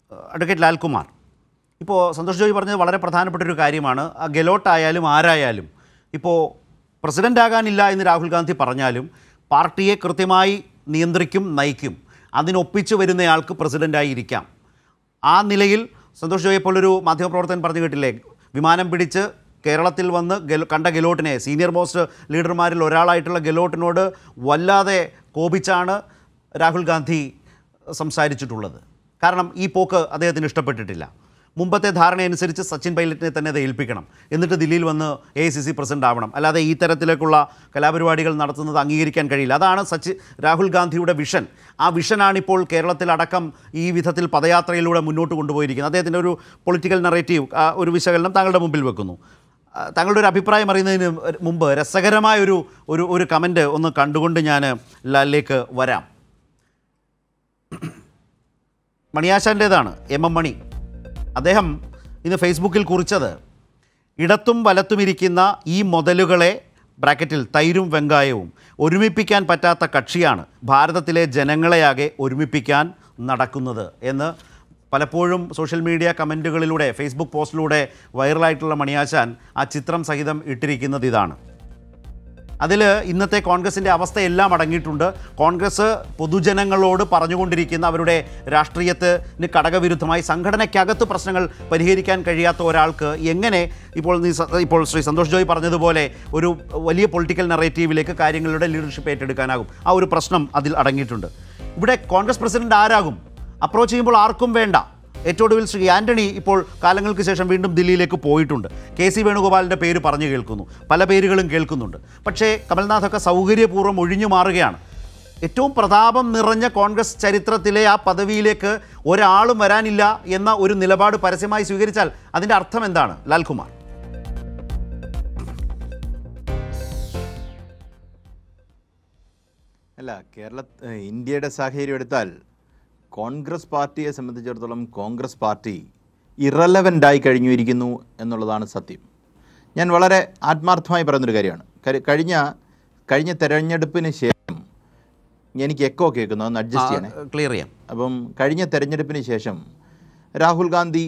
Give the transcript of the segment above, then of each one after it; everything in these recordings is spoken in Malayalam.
അഡ്വക്കേറ്റ് ലാൽകുമാർ, ഇപ്പോൾ സന്തോഷ് ജോയി പറഞ്ഞത് വളരെ പ്രധാനപ്പെട്ടൊരു കാര്യമാണ്. ഗെലോട്ടായാലും ആരായാലും ഇപ്പോൾ പ്രസിഡൻ്റ് ആകാനില്ല എന്ന് രാഹുൽ ഗാന്ധി പറഞ്ഞാലും പാർട്ടിയെ കൃത്യമായി നിയന്ത്രിക്കും, നയിക്കും. അതിനൊപ്പിച്ച് വരുന്നയാൾക്ക് പ്രസിഡൻ്റായി ഇരിക്കാം. ആ നിലയിൽ സന്തോഷ് ജോയെ പോലൊരു മാധ്യമപ്രവർത്തകൻ പറഞ്ഞു കേട്ടില്ലേ, വിമാനം പിടിച്ച് കേരളത്തിൽ വന്ന് കണ്ട ഗെലോട്ടിനെ, സീനിയർ മോസ്റ്റ് ലീഡർമാരിൽ ഒരാളായിട്ടുള്ള ഗെലോട്ടിനോട് വല്ലാതെ കോപിച്ചാണ് രാഹുൽ ഗാന്ധി സംസാരിച്ചിട്ടുള്ളത്. കാരണം ഈ പോക്ക് അദ്ദേഹത്തിന് ഇഷ്ടപ്പെട്ടിട്ടില്ല. മുമ്പത്തെ ധാരണയനുസരിച്ച് സച്ചിൻ പൈലറ്റിനെ തന്നെ അത് ഏൽപ്പിക്കണം, എന്നിട്ട് ദില്ലിയിൽ വന്ന് AICC പ്രസിഡന്റ് ആവണം. അല്ലാതെ ഈ തരത്തിലേക്കുള്ള കലാപരിപാടികൾ നടത്തുന്നത് അംഗീകരിക്കാൻ കഴിയില്ല. അതാണ് രാഹുൽ ഗാന്ധിയുടെ വിഷൻ. ആ വിഷനാണിപ്പോൾ കേരളത്തിലടക്കം ഈ വിധത്തിൽ പദയാത്രയിലൂടെ മുന്നോട്ട് കൊണ്ടുപോയിരിക്കുന്നത്. അദ്ദേഹത്തിൻ്റെ ഒരു പൊളിറ്റിക്കൽ നറേറ്റീവ്, ഒരു വിശകലനം താങ്കളുടെ മുമ്പിൽ വെക്കുന്നു. താങ്കളുടെ ഒരു അഭിപ്രായം അറിയുന്നതിന് മുമ്പ് രസകരമായൊരു ഒരു കമൻറ്റ് ഒന്ന് കണ്ടുകൊണ്ട് ഞാൻ ലാലിലേക്ക് വരാം. മണിയാശാൻ്റേതാണ്, MM മണി. അദ്ദേഹം ഇന്ന് ഫേസ്ബുക്കിൽ കുറിച്ചത്, ഇടത്തും വലത്തുമിരിക്കുന്ന ഈ മുതലുകളെ ബ്രാക്കറ്റിൽ തൈരും വെങ്കായവും ഒരുമിപ്പിക്കാൻ പറ്റാത്ത കക്ഷിയാണ് ഭാരതത്തിലെ ജനങ്ങളെയാകെ ഒരുമിപ്പിക്കാൻ നടക്കുന്നത് എന്ന് പലപ്പോഴും സോഷ്യൽ മീഡിയ കമൻറ്റുകളിലൂടെ, ഫേസ്ബുക്ക് പോസ്റ്റിലൂടെ വൈറലായിട്ടുള്ള മണിയാശാൻ ആ ചിത്രം സഹിതം ഇട്ടിരിക്കുന്നത് ഇതാണ്. അതിൽ ഇന്നത്തെ കോൺഗ്രസിൻ്റെ അവസ്ഥയെല്ലാം അടങ്ങിയിട്ടുണ്ട്. കോൺഗ്രസ് പൊതുജനങ്ങളോട് പറഞ്ഞുകൊണ്ടിരിക്കുന്ന അവരുടെ രാഷ്ട്രീയത്തിന് ഘടകവിരുദ്ധമായി സംഘടനയ്ക്കകത്ത് പ്രശ്നങ്ങൾ പരിഹരിക്കാൻ കഴിയാത്ത ഒരാൾക്ക് എങ്ങനെ ഇപ്പോൾ ശ്രീ സന്തോഷ് ജോയി പറഞ്ഞതുപോലെ ഒരു വലിയ പൊളിറ്റിക്കൽ നറേറ്റീവിലേക്ക് കാര്യങ്ങളുടെ ലീഡർഷിപ്പ് ഏറ്റെടുക്കാനാകും? ആ ഒരു പ്രശ്നം അതിൽ അടങ്ങിയിട്ടുണ്ട്. ഇവിടെ കോൺഗ്രസ് പ്രസിഡന്റ് ആരാകും? അപ്രോച്ച് ചെയ്യുമ്പോൾ ആർക്കും വേണ്ട. ഏറ്റവും ഒടുവിൽ ശ്രീ ആൻ്റണി ഇപ്പോൾ കാലങ്ങൾക്ക് ശേഷം വീണ്ടും ദില്ലിയിലേക്ക് പോയിട്ടുണ്ട്. KC വേണുഗോപാലിൻ്റെ പേര് പറഞ്ഞു കേൾക്കുന്നു, പല പേരുകളും കേൾക്കുന്നുണ്ട്. പക്ഷേ കമൽനാഥൊക്കെ സൗകര്യപൂർവ്വം ഒഴിഞ്ഞു മാറുകയാണ്. ഏറ്റവും പ്രതാപം നിറഞ്ഞ കോൺഗ്രസ് ചരിത്രത്തിലെ ആ പദവിയിലേക്ക് ഒരാളും വരാനില്ല എന്ന ഒരു നിലപാട് പരസ്യമായി സ്വീകരിച്ചാൽ അതിൻ്റെ അർത്ഥം എന്താണ് ലാൽകുമാർ? അല്ല, ഇന്ത്യയുടെ സാഹചര്യം എടുത്താൽ കോൺഗ്രസ് പാർട്ടിയെ സംബന്ധിച്ചിടത്തോളം കോൺഗ്രസ് പാർട്ടി ഇറലവൻ്റായി കഴിഞ്ഞിരിക്കുന്നു എന്നുള്ളതാണ് സത്യം. ഞാൻ വളരെ ആത്മാർത്ഥമായി പറയുന്നൊരു കാര്യമാണ്. കഴിഞ്ഞ തെരഞ്ഞെടുപ്പിന് ശേഷം എനിക്ക് എക്കോ കേൾക്കുന്നു, അതൊന്ന് അഡ്ജസ്റ്റ് ചെയ്യണേ, ക്ലിയർ ചെയ്യാം. അപ്പം കഴിഞ്ഞ തെരഞ്ഞെടുപ്പിന് ശേഷം രാഹുൽ ഗാന്ധി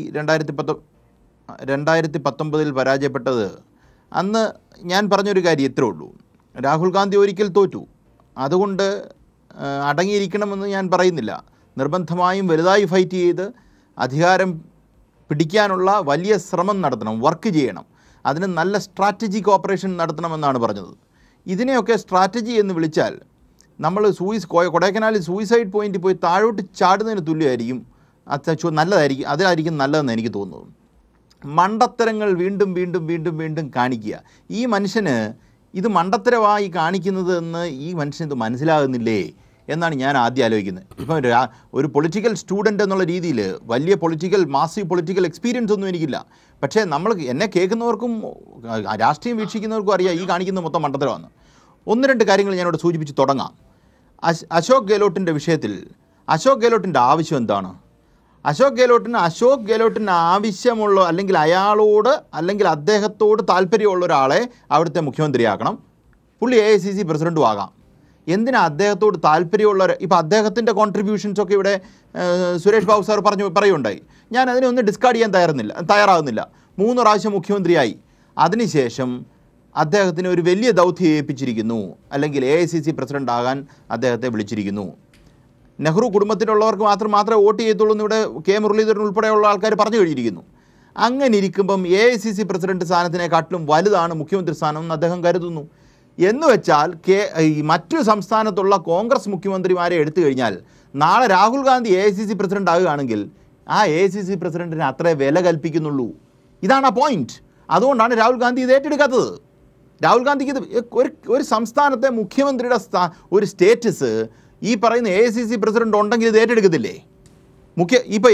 2019 പരാജയപ്പെട്ടത്, അന്ന് ഞാൻ പറഞ്ഞൊരു കാര്യം ഇത്രേ ഉള്ളൂ: രാഹുൽ ഗാന്ധി ഒരിക്കൽ തോറ്റു, അതുകൊണ്ട് അടങ്ങിയിരിക്കണമെന്ന് ഞാൻ പറയുന്നില്ല. നിർബന്ധമായും വലുതായി ഫൈറ്റ് ചെയ്ത് അധികാരം പിടിക്കാനുള്ള വലിയ ശ്രമം നടത്തണം, വർക്ക് ചെയ്യണം, അതിന് നല്ല സ്ട്രാറ്റജിക് ഓപ്പറേഷൻ നടത്തണമെന്നാണ് പറഞ്ഞത്. ഇതിനെയൊക്കെ സ്ട്രാറ്റജി എന്ന് വിളിച്ചാൽ നമ്മൾ കൊടൈക്കനാലിൽ സൂയിസൈഡ് പോയിൻ്റിൽ പോയി താഴോട്ട് ചാടുന്നതിന് തുല്യമായിരിക്കും. നല്ലതായിരിക്കും, അതിലായിരിക്കും നല്ലതെന്ന് എനിക്ക് തോന്നുന്നത്. മണ്ടത്തരങ്ങൾ വീണ്ടും വീണ്ടും വീണ്ടും വീണ്ടും കാണിക്കുക. ഈ മനുഷ്യന് ഇത് മണ്ടത്തരമായി കാണിക്കുന്നത് എന്ന് ഈ മനുഷ്യന് ഇത് മനസ്സിലാകുന്നില്ലേ എന്നാണ് ഞാൻ ആദ്യം ആലോചിക്കുന്നത്. ഇപ്പം ഒരു പൊളിറ്റിക്കൽ സ്റ്റുഡൻ്റ് എന്നുള്ള രീതിയിൽ വലിയ മാസീവ് പൊളിറ്റിക്കൽ എക്സ്പീരിയൻസ് ഒന്നും എനിക്കില്ല. പക്ഷേ എന്നെ കേൾക്കുന്നവർക്കും രാഷ്ട്രീയം വീക്ഷിക്കുന്നവർക്കും അറിയാം ഈ കാണിക്കുന്നത് മൊത്തം മണ്ടത്തരമാണ്. ഒന്ന് രണ്ട് കാര്യങ്ങൾ ഞാനിവിടെ സൂചിപ്പിച്ച് തുടങ്ങാം. അശോക് ഗെഹ്ലോട്ടിൻ്റെ വിഷയത്തിൽ അശോക് ഗെഹ്ലോട്ടിൻ്റെ ആവശ്യം എന്താണ്? അശോക് ഗെഹ്ലോട്ടിന് ആവശ്യമുള്ള, അല്ലെങ്കിൽ അയാളോട് അല്ലെങ്കിൽ അദ്ദേഹത്തോട് താല്പര്യമുള്ള ഒരാളെ അവിടുത്തെ മുഖ്യമന്ത്രിയാക്കണം. പുള്ളി AICC പ്രസിഡൻറ്റും ആകാം. എന്തിനാ അദ്ദേഹത്തോട് താല്പര്യമുള്ള? ഇപ്പോൾ അദ്ദേഹത്തിൻ്റെ കോൺട്രിബ്യൂഷൻസൊക്കെ ഇവിടെ സുരേഷ് ബാബു സാർ പറയുണ്ടായി. ഞാൻ അതിനൊന്നും ഡിസ്കാർഡ് ചെയ്യാൻ തയ്യാറാകുന്നില്ല. 3 പ്രാവശ്യം മുഖ്യമന്ത്രിയായി. അതിനുശേഷം അദ്ദേഹത്തിന് ഒരു വലിയ ദൗത്യം ഏൽപ്പിച്ചിരിക്കുന്നു, അല്ലെങ്കിൽ AICC പ്രസിഡന്റ് ആകാൻ അദ്ദേഹത്തെ വിളിച്ചിരിക്കുന്നു. നെഹ്റു കുടുംബത്തിലുള്ളവർക്ക് മാത്രമേ വോട്ട് ചെയ്യത്തുള്ളൂ എന്ന് ഇവിടെ മുരളീധരൻ ഉൾപ്പെടെയുള്ള ആൾക്കാർ പറഞ്ഞു കഴിഞ്ഞിരിക്കുന്നു. അങ്ങനെ ഇരിക്കുമ്പം AICC പ്രസിഡന്റ് സ്ഥാനത്തിനെക്കാട്ടിലും വലുതാണ് മുഖ്യമന്ത്രി സ്ഥാനം എന്ന് അദ്ദേഹം കരുതുന്നു. എന്ന് വെച്ചാൽ മറ്റൊരു സംസ്ഥാനത്തുള്ള കോൺഗ്രസ് മുഖ്യമന്ത്രിമാരെ എടുത്തു കഴിഞ്ഞാൽ നാളെ രാഹുൽ ഗാന്ധി AICC പ്രസിഡന്റ് ആകുകയാണെങ്കിൽ ആ AICC പ്രസിഡന്റിന് അത്രേ വില കൽപ്പിക്കുന്നുള്ളൂ. ഇതാണ് ആ പോയിന്റ്. അതുകൊണ്ടാണ് രാഹുൽ ഗാന്ധി ഇത് ഏറ്റെടുക്കാത്തത്. രാഹുൽ ഗാന്ധിക്ക് ഇത് ഒരു സംസ്ഥാനത്തെ മുഖ്യമന്ത്രിയുടെ ഒരു സ്റ്റേറ്റസ് ഈ പറയുന്ന AICC പ്രസിഡന്റ് ഉണ്ടെങ്കിൽ ഇത് ഏറ്റെടുക്കത്തില്ലേ? ഇപ്പോൾ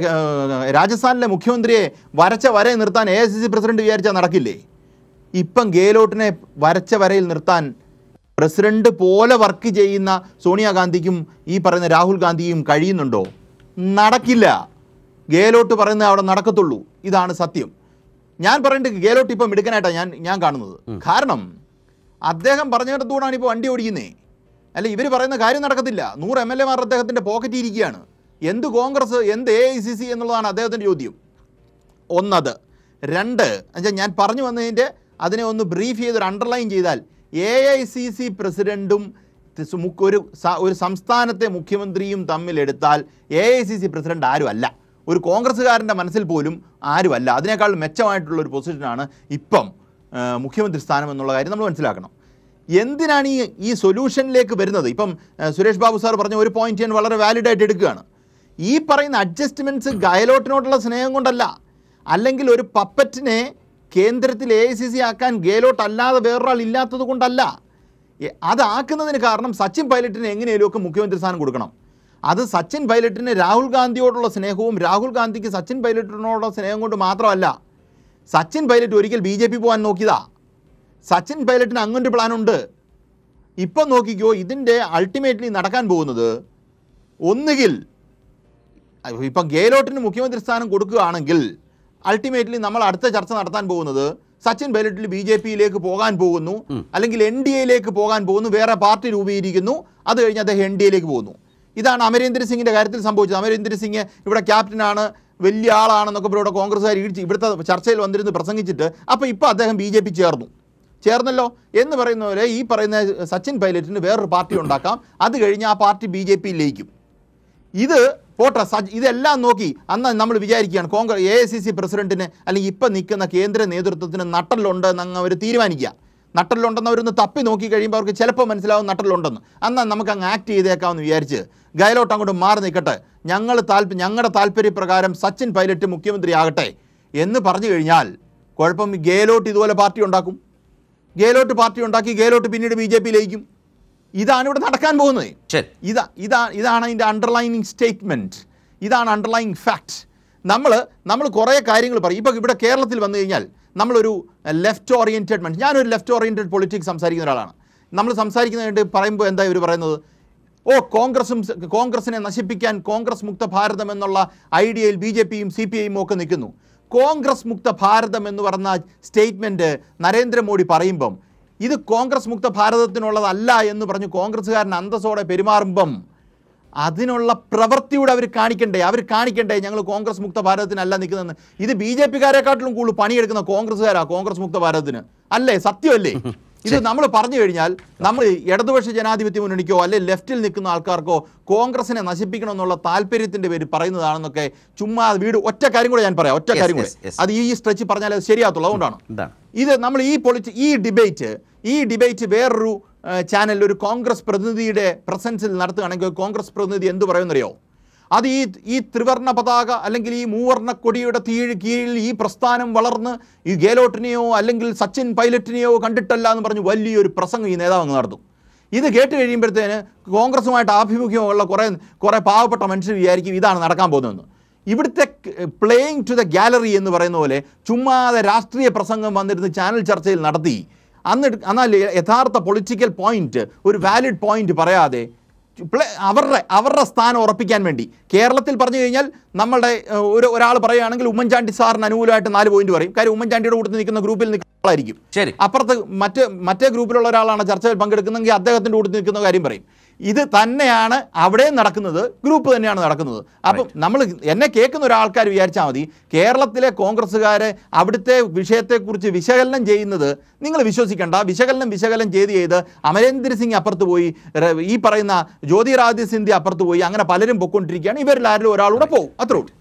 രാജസ്ഥാനിലെ മുഖ്യമന്ത്രിയെ വരച്ച വരയിൽ നിർത്താൻ AICC പ്രസിഡന്റ് വിചാരിച്ചാൽ നടക്കില്ലേ? ഇപ്പം ഗെഹ്ലോട്ടിനെ വരച്ച വരയിൽ നിർത്താൻ പ്രസിഡന്റ് പോലെ വർക്ക് ചെയ്യുന്ന സോണിയാഗാന്ധിക്കും ഈ പറയുന്ന രാഹുൽ ഗാന്ധിയും കഴിയുന്നുണ്ടോ? നടക്കില്ല. ഗെഹ്ലോട്ട് പറയുന്നത് അവിടെ നടക്കത്തുള്ളൂ. ഇതാണ് സത്യം. ഞാൻ പറയുന്നത് ഗെഹ്ലോട്ട് ഇപ്പം മിടുക്കനായിട്ടാണ് ഞാൻ കാണുന്നത്. കാരണം അദ്ദേഹം പറഞ്ഞിടത്തുകൂടാണ് ഇപ്പോൾ വണ്ടി ഓടിക്കുന്നത്. അല്ല, ഇവർ പറയുന്ന കാര്യം നടക്കത്തില്ല. 100 MLA മാർ അദ്ദേഹത്തിൻ്റെ പോക്കറ്റിൽ ഇരിക്കുകയാണ്. എന്ത് കോൺഗ്രസ്, എന്ത് AICC എന്നുള്ളതാണ് അദ്ദേഹത്തിൻ്റെ ചോദ്യം. ഒന്നത്. രണ്ട്, എന്നുവെച്ചാൽ ഞാൻ പറഞ്ഞു വന്നതിൻ്റെ അതിനെ ഒന്ന് ബ്രീഫ് ചെയ്തൊരു അണ്ടർലൈൻ ചെയ്താൽ, AICC പ്രസിഡൻറ്റും ഒരു സംസ്ഥാനത്തെ മുഖ്യമന്ത്രിയും തമ്മിലെടുത്താൽ AICC പ്രസിഡന്റ് ആരുമല്ല, ഒരു കോൺഗ്രസ്സുകാരൻ്റെ മനസ്സിൽ പോലും ആരുമല്ല. അതിനേക്കാൾ മെച്ചമായിട്ടുള്ളൊരു പൊസിഷനാണ് ഇപ്പം മുഖ്യമന്ത്രി സ്ഥാനം എന്നുള്ള കാര്യം നമ്മൾ മനസ്സിലാക്കണം. എന്തിനാണ് ഈ സൊല്യൂഷനിലേക്ക് വരുന്നത്? ഇപ്പം സുരേഷ് ബാബു സാർ പറഞ്ഞ ഒരു പോയിന്റ് ഞാൻ വളരെ വാലിഡായിട്ട് എടുക്കുകയാണ്. ഈ പറയുന്ന അഡ്ജസ്റ്റ്മെൻറ്റ്സ് ഗെഹ്ലോട്ടിനോടുള്ള സ്നേഹം കൊണ്ടല്ല, അല്ലെങ്കിൽ ഒരു പപ്പറ്റിനെ കേന്ദ്രത്തിൽ AICC ആക്കാൻ ഗെഹ്ലോട്ട് അല്ലാതെ വേറൊരാൾ ഇല്ലാത്തത് കൊണ്ടല്ല. അതാക്കുന്നതിന് കാരണം സച്ചിൻ പൈലറ്റിന് എങ്ങനെയൊക്കെ മുഖ്യമന്ത്രി സ്ഥാനം കൊടുക്കണം. അത് സച്ചിൻ പൈലറ്റിന് രാഹുൽ ഗാന്ധിയോടുള്ള സ്നേഹവും രാഹുൽ ഗാന്ധിക്ക് സച്ചിൻ പൈലറ്റിനോടുള്ള സ്നേഹം കൊണ്ട് മാത്രമല്ല. സച്ചിൻ പൈലറ്റ് ഒരിക്കൽ BJP പോകാൻ നോക്കിയതാ. സച്ചിൻ പൈലറ്റിന് അങ്ങനൊരു പ്ലാനുണ്ട്. ഇപ്പം നോക്കിക്കോ, ഇതിൻ്റെ അൾട്ടിമേറ്റ്ലി നടക്കാൻ പോകുന്നത് ഒന്നുകിൽ ഇപ്പം ഗെഹ്ലോട്ടിന് മുഖ്യമന്ത്രി സ്ഥാനം കൊടുക്കുകയാണെങ്കിൽ അൾട്ടിമേറ്റ്ലി നമ്മൾ അടുത്ത ചർച്ച നടത്താൻ പോകുന്നത് സച്ചിൻ പൈലറ്റിൽ BJPയിലേക്ക് പോകാൻ പോകുന്നു, അല്ലെങ്കിൽ NDAയിലേക്ക് പോകാൻ പോകുന്നു, വേറെ പാർട്ടി രൂപീകരിക്കുന്നു, അത് കഴിഞ്ഞ് അദ്ദേഹം NDAയിലേക്ക് പോകുന്നു. ഇതാണ് അമരീന്ദർ സിംഗിൻ്റെ കാര്യത്തിൽ സംഭവിച്ചത്. അമരീന്ദർ സിംഗ് ഇവിടെ ക്യാപ്റ്റനാണ്, വലിയ ആളാണെന്നൊക്കെ ഇവിടെ കോൺഗ്രസ്സുകാർ ഇവിടുത്തെ ചർച്ചയിൽ വന്നിരുന്ന് പ്രസംഗിച്ചിട്ട് അപ്പോൾ ഇപ്പോൾ അദ്ദേഹം BJP ചേർന്നല്ലോ എന്ന് പറയുന്ന പോലെ ഈ പറയുന്ന സച്ചിൻ പൈലറ്റിന് വേറൊരു പാർട്ടി ഉണ്ടാക്കാം, അത് കഴിഞ്ഞ് ആ പാർട്ടി BJPയിലേക്കും. ഇത് പോട്ടെ, ഇതെല്ലാം നോക്കി അന്ന് നമ്മൾ വിചാരിക്കുകയാണ് AICC പ്രസിഡന്റിന് അല്ലെങ്കിൽ ഇപ്പം നിൽക്കുന്ന കേന്ദ്ര നേതൃത്വത്തിന് നട്ടലുണ്ടെന്ന് അവർ തീരുമാനിക്കുക. നട്ടലുണ്ടെന്ന് അവരൊന്ന് തപ്പി നോക്കി കഴിയുമ്പോൾ അവർക്ക് ചിലപ്പോൾ മനസ്സിലാവും നട്ടലുണ്ടെന്ന്. എന്നാൽ നമുക്ക് അങ്ങ് ആക്ട് ചെയ്തേക്കാമെന്ന് വിചാരിച്ച് ഗെഹ്ലോട്ട് അങ്ങോട്ട് മാറി നിൽക്കട്ടെ, ഞങ്ങളുടെ താല്പര്യപ്രകാരം സച്ചിൻ പൈലറ്റ് മുഖ്യമന്ത്രി ആകട്ടെ എന്ന് പറഞ്ഞു കഴിഞ്ഞാൽ കുഴപ്പം. ഗെഹ്ലോട്ട് ഇതുപോലെ പാർട്ടി ഉണ്ടാക്കും. ഗെഹ്ലോട്ട് പാർട്ടി ഉണ്ടാക്കി ഗെഹ്ലോട്ട് പിന്നീട് BJPയിലേക്കും. ഇതാണ് ഇവിടെ നടക്കാൻ പോകുന്നത്. ഇതാണ് അതിൻ്റെ അണ്ടർലൈനിങ് സ്റ്റേറ്റ്മെൻറ്റ്, ഇതാണ് അണ്ടർലൈനിങ് ഫാക്ട്. നമ്മൾ കുറേ കാര്യങ്ങൾ പറയും. ഇപ്പോൾ ഇവിടെ കേരളത്തിൽ വന്നു കഴിഞ്ഞാൽ നമ്മളൊരു ലെഫ്റ്റ് ഓറിയൻറ്റഡ് മനുഷ്യൻ, ഞാനൊരു ലെഫ്റ്റ് ഓറിയൻറ്റഡ് പൊളിറ്റിക്സ് സംസാരിക്കുന്ന ഒരാളാണ്. നമ്മൾ സംസാരിക്കുന്നതായിട്ട് പറയുമ്പോൾ എന്താ ഇവർ പറയുന്നത്? കോൺഗ്രസിനെ നശിപ്പിക്കാൻ കോൺഗ്രസ് മുക്ത ഭാരതം എന്നുള്ള ഐഡിയയിൽ BJPയും CPIയും ഒക്കെ നിൽക്കുന്നു. കോൺഗ്രസ് മുക്ത ഭാരതം എന്ന് പറഞ്ഞ സ്റ്റേറ്റ്മെൻറ്റ് നരേന്ദ്രമോദി പറയുമ്പം ഇത് കോൺഗ്രസ് മുക്ത ഭാരതത്തിനുള്ളതല്ല എന്ന് പറഞ്ഞ് കോൺഗ്രസ്സുകാരൻ അന്തസ്സോടെ പെരുമാറുമ്പം അതിനുള്ള പ്രവൃത്തിയോടെ അവർ കാണിക്കണ്ടേ ഞങ്ങൾ കോൺഗ്രസ് മുക്ത ഭാരതത്തിനല്ല നിൽക്കുന്നതെന്ന്. ഇത് BJPക്കാരെക്കാട്ടിലും കൂടുതൽ പണിയെടുക്കുന്ന കോൺഗ്രസ്സുകാരാണ് കോൺഗ്രസ് മുക്ത ഭാരതത്തിന്, അല്ലേ? സത്യമല്ലേ? ഇത് നമ്മൾ പറഞ്ഞു കഴിഞ്ഞാൽ നമ്മൾ ഇടതുപക്ഷ ജനാധിപത്യ മുന്നണിക്കോ അല്ലെങ്കിൽ ലെഫ്റ്റിൽ നിൽക്കുന്ന ആൾക്കാർക്കോ കോൺഗ്രസിനെ നശിപ്പിക്കണമെന്നുള്ള താല്പര്യത്തിൻ്റെ പേര് പറയുന്നതാണെന്നൊക്കെ ചുമ്മാ ഒറ്റ കാര്യം കൂടെ ഞാൻ പറയാം, ഒറ്റ കാര്യം കൂടെ. അത് ഈ സ്ട്രെച്ച് പറഞ്ഞാൽ അത് ശരിയാകത്തുള്ളൂ. അതുകൊണ്ടാണ് ഇത് നമ്മൾ ഈ ഡിബേറ്റ് വേറൊരു ചാനലിൽ ഒരു കോൺഗ്രസ് പ്രതിനിധിയുടെ പ്രസൻസിൽ നടത്തുകയാണെങ്കിൽ കോൺഗ്രസ് പ്രതിനിധി എന്ത് പറയുമെന്നറിയോ? അത് ഈ ത്രിവർണ്ണ പതാക അല്ലെങ്കിൽ ഈ മൂവർണ്ണ കൊടിയുടെ കീഴിൽ ഈ പ്രസ്ഥാനം വളർന്ന് ഈ ഗെഹ്ലോട്ടിനെയോ അല്ലെങ്കിൽ സച്ചിൻ പൈലറ്റിനെയോ കണ്ടിട്ടല്ല എന്ന് പറഞ്ഞ് വലിയൊരു പ്രസംഗം ഈ നേതാവ് അങ്ങ് നടത്തും. ഇത് കേട്ട് കഴിയുമ്പോഴത്തേന് കോൺഗ്രസുമായിട്ട് ആഭിമുഖ്യമുള്ള കുറേ പാവപ്പെട്ട മനുഷ്യർ വിചാരിക്കും ഇതാണ് നടക്കാൻ പോകുന്നതെന്ന്. ഇവിടുത്തെ പ്ലേയിങ് ടു ദ ഗാലറി എന്ന് പറയുന്ന പോലെ ചുമ്മാതെ രാഷ്ട്രീയ പ്രസംഗം വന്നിരുന്ന് ചാനൽ ചർച്ചയിൽ നടത്തി എന്നാൽ യഥാർത്ഥ പൊളിറ്റിക്കൽ പോയിന്റ്, ഒരു വാലിഡ് പോയിന്റ് പറയാതെ അവരുടെ സ്ഥാനം ഉറപ്പിക്കാൻ വേണ്ടി കേരളത്തിൽ പറഞ്ഞു കഴിഞ്ഞാൽ നമ്മളുടെ ഒരാൾ പറയുകയാണെങ്കിൽ ഉമ്മൻചാണ്ടി സാറിന് അനുകൂലമായിട്ട് 4 പോയിന്റ് പറയും. കാര്യം ഉമ്മൻചാണ്ടിയുടെ കൂട്ടത്തിൽ നിൽക്കുന്ന ഗ്രൂപ്പിൽ നിൽക്കുന്ന ആളായിരിക്കും. അപ്പുറത്ത് മറ്റേ ഗ്രൂപ്പിലുള്ള ഒരാളാണ് ചർച്ചയിൽ പങ്കെടുക്കുന്നതെങ്കിൽ അദ്ദേഹത്തിൻ്റെ കൂട്ടത്തിൽ നിൽക്കുന്ന കാര്യം പറയും. ഇത് തന്നെയാണ് അവിടെ നടക്കുന്നത്, ഗ്രൂപ്പ് തന്നെയാണ് നടക്കുന്നത്. അപ്പം നമ്മൾ എന്നെ കേൾക്കുന്ന ഒരാൾക്കാർ വിചാരിച്ചാൽ മതി കേരളത്തിലെ കോൺഗ്രസ്സുകാരെ അവിടുത്തെ വിഷയത്തെക്കുറിച്ച് വിശകലനം ചെയ്യുന്നത് നിങ്ങൾ വിശ്വസിക്കേണ്ട. വിശകലനം ചെയ്ത് അമരീന്ദർ സിംഗ് അപ്പുറത്ത് പോയി, ഈ പറയുന്ന ജ്യോതിരാദിത്യ സിന്ധ്യ അപ്പുറത്ത് പോയി, അങ്ങനെ പലരും പൊയ്ക്കൊണ്ടിരിക്കുകയാണ്. ഇവരിൽ ആരെങ്കിലും ഒരാളൂടെ പോകും, അത്രേ ഉള്ളൂ.